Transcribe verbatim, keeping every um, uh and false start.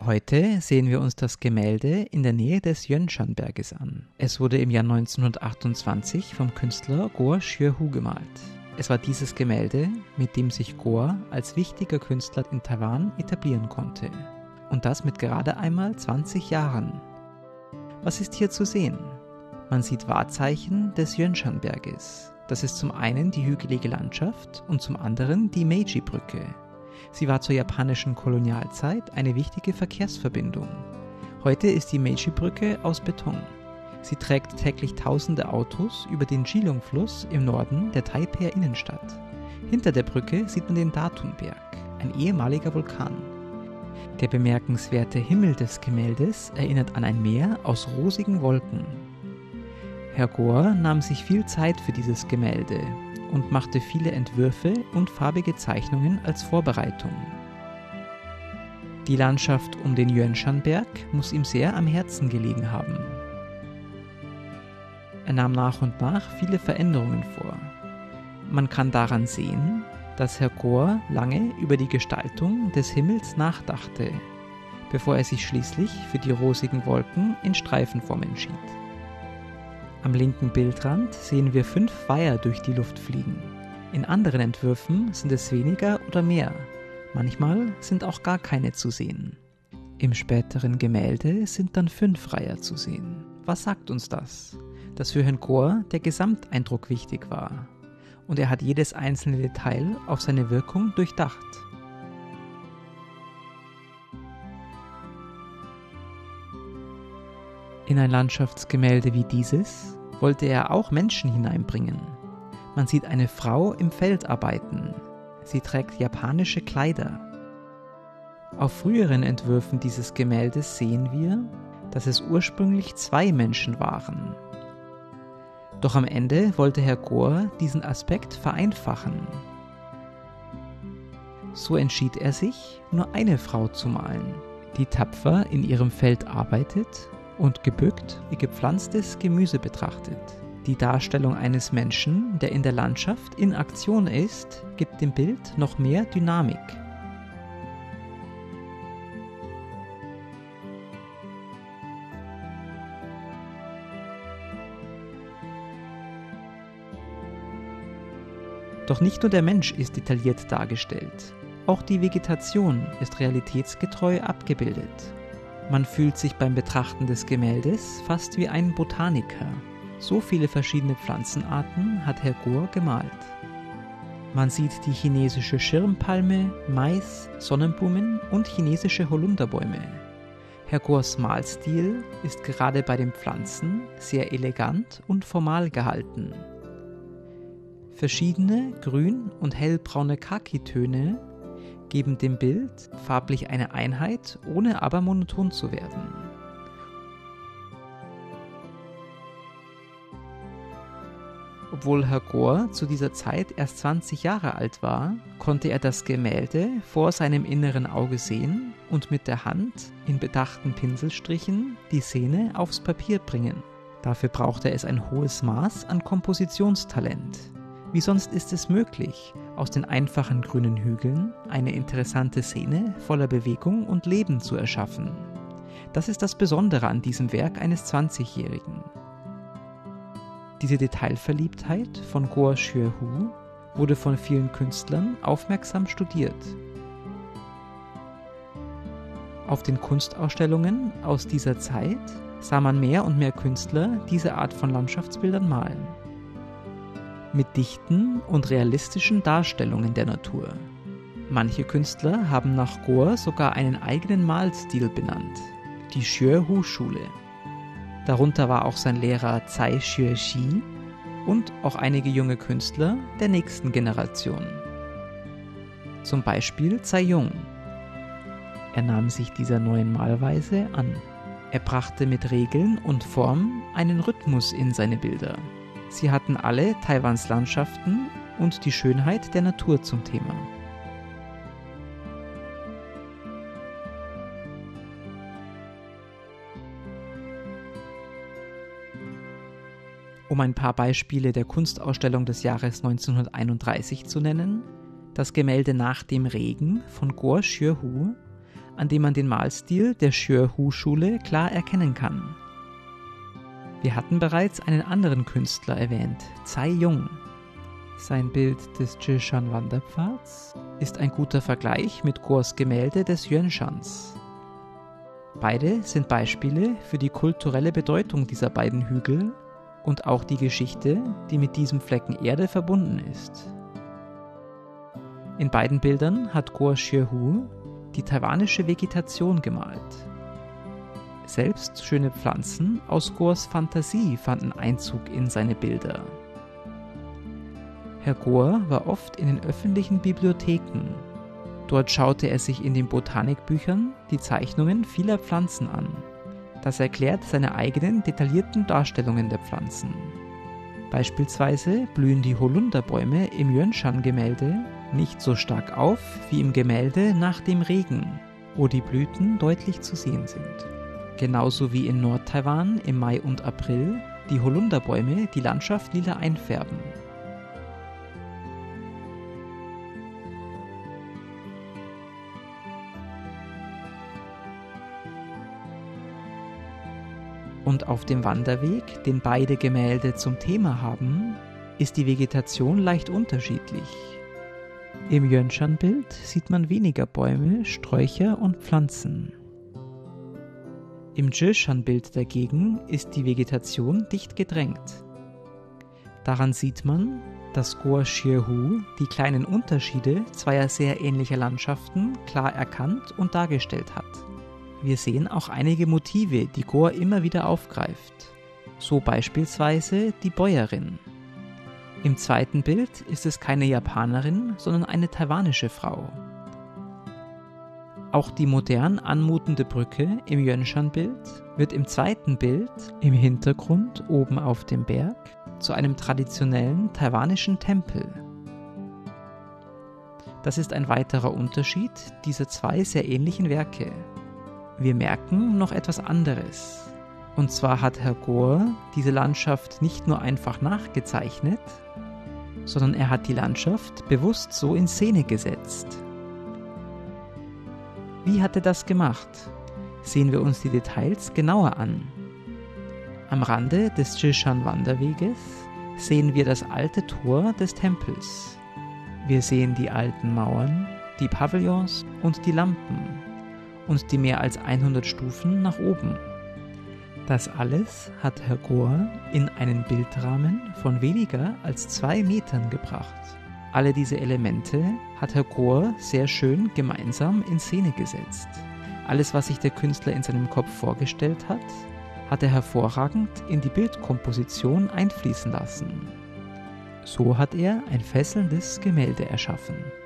Heute sehen wir uns das Gemälde in der Nähe des Yönshan-Berges an. Es wurde im Jahr neunzehnhundertachtundzwanzig vom Künstler Goor Chue-Hu gemalt. Es war dieses Gemälde, mit dem sich Goor als wichtiger Künstler in Taiwan etablieren konnte. Und das mit gerade einmal zwanzig Jahren. Was ist hier zu sehen? Man sieht Wahrzeichen des Yönshan-Berges. Das ist zum einen die hügelige Landschaft und zum anderen die Meiji-Brücke. Sie war zur japanischen Kolonialzeit eine wichtige Verkehrsverbindung. Heute ist die Meiji-Brücke aus Beton. Sie trägt täglich tausende Autos über den Jilong-Fluss im Norden der Taipeher Innenstadt. Hinter der Brücke sieht man den Datunberg, ein ehemaliger Vulkan. Der bemerkenswerte Himmel des Gemäldes erinnert an ein Meer aus rosigen Wolken. Herr Goor nahm sich viel Zeit für dieses Gemälde und machte viele Entwürfe und farbige Zeichnungen als Vorbereitung. Die Landschaft um den Yönshan-Berg muss ihm sehr am Herzen gelegen haben. Er nahm nach und nach viele Veränderungen vor. Man kann daran sehen, dass Herr Goor lange über die Gestaltung des Himmels nachdachte, bevor er sich schließlich für die rosigen Wolken in Streifenform entschied. Am linken Bildrand sehen wir fünf Weiher durch die Luft fliegen. In anderen Entwürfen sind es weniger oder mehr. Manchmal sind auch gar keine zu sehen. Im späteren Gemälde sind dann fünf Reiher zu sehen. Was sagt uns das? Dass für Herrn Goor der Gesamteindruck wichtig war. Und er hat jedes einzelne Detail auf seine Wirkung durchdacht. In ein Landschaftsgemälde wie dieses wollte er auch Menschen hineinbringen. Man sieht eine Frau im Feld arbeiten. Sie trägt japanische Kleider. Auf früheren Entwürfen dieses Gemäldes sehen wir, dass es ursprünglich zwei Menschen waren. Doch am Ende wollte Herr Goor diesen Aspekt vereinfachen. So entschied er sich, nur eine Frau zu malen, die tapfer in ihrem Feld arbeitet und gebückt ihr gepflanztes Gemüse betrachtet. Die Darstellung eines Menschen, der in der Landschaft in Aktion ist, gibt dem Bild noch mehr Dynamik. Doch nicht nur der Mensch ist detailliert dargestellt, auch die Vegetation ist realitätsgetreu abgebildet. Man fühlt sich beim Betrachten des Gemäldes fast wie ein Botaniker. So viele verschiedene Pflanzenarten hat Herr Goor gemalt. Man sieht die chinesische Schirmpalme, Mais, Sonnenblumen und chinesische Holunderbäume. Herr Goors Malstil ist gerade bei den Pflanzen sehr elegant und formal gehalten. Verschiedene grün- und hellbraune Khaki-Töne geben dem Bild farblich eine Einheit, ohne aber monoton zu werden. Obwohl Herr Goor zu dieser Zeit erst zwanzig Jahre alt war, konnte er das Gemälde vor seinem inneren Auge sehen und mit der Hand in bedachten Pinselstrichen die Szene aufs Papier bringen. Dafür brauchte es ein hohes Maß an Kompositionstalent. Wie sonst ist es möglich, aus den einfachen grünen Hügeln eine interessante Szene voller Bewegung und Leben zu erschaffen. Das ist das Besondere an diesem Werk eines zwanzigjährigen. Diese Detailverliebtheit von Goor Chue-Hu wurde von vielen Künstlern aufmerksam studiert. Auf den Kunstausstellungen aus dieser Zeit sah man mehr und mehr Künstler diese Art von Landschaftsbildern malen. Mit dichten und realistischen Darstellungen der Natur. Manche Künstler haben nach Goor sogar einen eigenen Malstil benannt, die Chue-Hu-Schule. Darunter war auch sein Lehrer Tsai Chue-Shi und auch einige junge Künstler der nächsten Generation. Zum Beispiel Tsai Jung. Er nahm sich dieser neuen Malweise an. Er brachte mit Regeln und Form einen Rhythmus in seine Bilder. Sie hatten alle Taiwans Landschaften und die Schönheit der Natur zum Thema. Um ein paar Beispiele der Kunstausstellung des Jahres neunzehnhunderteinunddreißig zu nennen: das Gemälde Nach dem Regen von Goor Chue-Hu, an dem man den Malstil der Xue-Hu-Schule klar erkennen kann. Wir hatten bereits einen anderen Künstler erwähnt, Cai Yong. Sein Bild des Zhishan-Wanderpfads ist ein guter Vergleich mit Gors Gemälde des Yuanshans. Beide sind Beispiele für die kulturelle Bedeutung dieser beiden Hügel und auch die Geschichte, die mit diesem Flecken Erde verbunden ist. In beiden Bildern hat Guo Xue-Hu die taiwanische Vegetation gemalt. Selbst schöne Pflanzen aus Gors Fantasie fanden Einzug in seine Bilder. Herr Gor war oft in den öffentlichen Bibliotheken. Dort schaute er sich in den Botanikbüchern die Zeichnungen vieler Pflanzen an. Das erklärt seine eigenen detaillierten Darstellungen der Pflanzen. Beispielsweise blühen die Holunderbäume im Yuanshan-Gemälde nicht so stark auf wie im Gemälde Nach dem Regen, wo die Blüten deutlich zu sehen sind. Genauso wie in Nord-Taiwan im Mai und April die Holunderbäume die Landschaft lila einfärben. Und auf dem Wanderweg, den beide Gemälde zum Thema haben, ist die Vegetation leicht unterschiedlich. Im Yuanshan-Bild sieht man weniger Bäume, Sträucher und Pflanzen. Im Zhishan-Bild dagegen ist die Vegetation dicht gedrängt. Daran sieht man, dass Guo Xue-Hu die kleinen Unterschiede zweier sehr ähnlicher Landschaften klar erkannt und dargestellt hat. Wir sehen auch einige Motive, die Gor immer wieder aufgreift. So beispielsweise die Bäuerin. Im zweiten Bild ist es keine Japanerin, sondern eine taiwanische Frau. Auch die modern anmutende Brücke im Yuanshan-Bild wird im zweiten Bild im Hintergrund oben auf dem Berg zu einem traditionellen taiwanischen Tempel. Das ist ein weiterer Unterschied dieser zwei sehr ähnlichen Werke. Wir merken noch etwas anderes. Und zwar hat Herr Gor diese Landschaft nicht nur einfach nachgezeichnet, sondern er hat die Landschaft bewusst so in Szene gesetzt. Wie hat er das gemacht? Sehen wir uns die Details genauer an. Am Rande des Zhishan-Wanderweges sehen wir das alte Tor des Tempels. Wir sehen die alten Mauern, die Pavillons und die Lampen und die mehr als hundert Stufen nach oben. Das alles hat Herr Gor in einen Bildrahmen von weniger als zwei Metern gebracht. Alle diese Elemente hat Herr Gor sehr schön gemeinsam in Szene gesetzt. Alles, was sich der Künstler in seinem Kopf vorgestellt hat, hat er hervorragend in die Bildkomposition einfließen lassen. So hat er ein fesselndes Gemälde erschaffen.